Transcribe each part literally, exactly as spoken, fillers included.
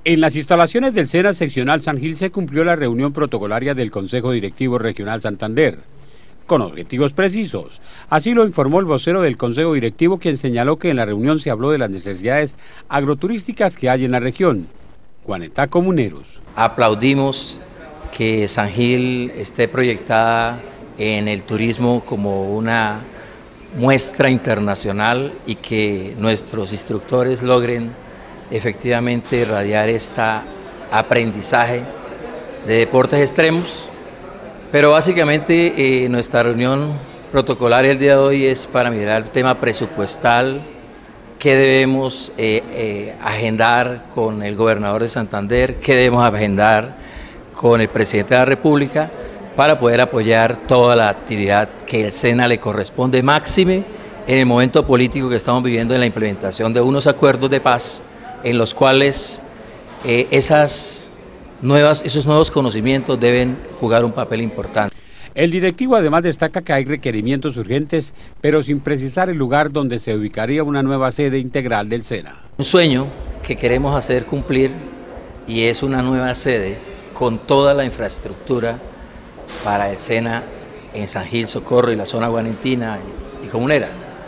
En las instalaciones del SENA Seccional San Gil se cumplió la reunión protocolaria del Consejo Directivo Regional Santander, con objetivos precisos. Así lo informó el vocero del Consejo Directivo, quien señaló que en la reunión se habló de las necesidades agroturísticas que hay en la región. Guanetá Comuneros. Aplaudimos que San Gil esté proyectada en el turismo como una muestra internacional y que nuestros instructores logren efectivamente irradiar este aprendizaje de deportes extremos, pero básicamente eh, nuestra reunión protocolaria el día de hoy es para mirar el tema presupuestal, qué debemos eh, eh, agendar con el gobernador de Santander, qué debemos agendar con el presidente de la República para poder apoyar toda la actividad que el SENA le corresponde, máxime en el momento político que estamos viviendo en la implementación de unos acuerdos de paz en los cuales eh, esas nuevas, esos nuevos conocimientos deben jugar un papel importante. El directivo además destaca que hay requerimientos urgentes, pero sin precisar el lugar donde se ubicaría una nueva sede integral del SENA. Un sueño que queremos hacer cumplir y es una nueva sede con toda la infraestructura para el SENA en San Gil, Socorro y la zona guanentina y, y comunera.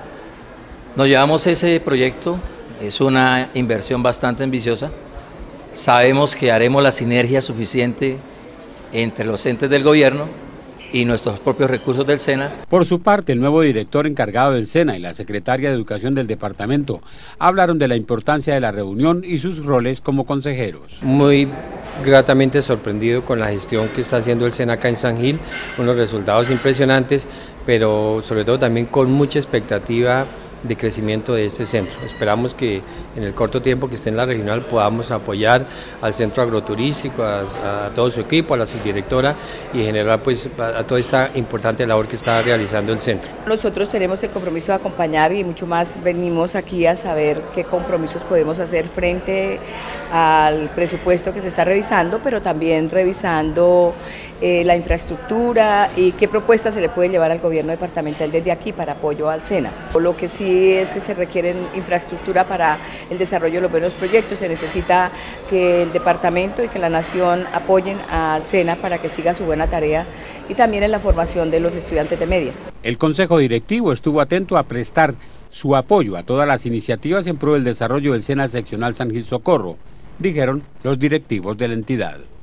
Nos llevamos ese proyecto. Es una inversión bastante ambiciosa. Sabemos que haremos la sinergia suficiente entre los entes del gobierno y nuestros propios recursos del SENA. Por su parte, el nuevo director encargado del SENA y la secretaria de Educación del departamento hablaron de la importancia de la reunión y sus roles como consejeros. Muy gratamente sorprendido con la gestión que está haciendo el SENA acá en San Gil, unos resultados impresionantes, pero sobre todo también con mucha expectativa de crecimiento de este centro. Esperamos que en el corto tiempo que esté en la regional podamos apoyar al centro agroturístico, a, a todo su equipo, a la subdirectora y en general pues a, a toda esta importante labor que está realizando el centro. Nosotros tenemos el compromiso de acompañar y mucho más venimos aquí a saber qué compromisos podemos hacer frente al presupuesto que se está revisando, pero también revisando eh, la infraestructura y qué propuestas se le puede llevar al gobierno departamental desde aquí para apoyo al SENA. Lo que sí es que se requiere infraestructura para el desarrollo de los buenos proyectos, se necesita que el departamento y que la nación apoyen al SENA para que siga su buena tarea y también en la formación de los estudiantes de media. El Consejo Directivo estuvo atento a prestar su apoyo a todas las iniciativas en pro del desarrollo del SENA Seccional San Gil Socorro, dijeron los directivos de la entidad.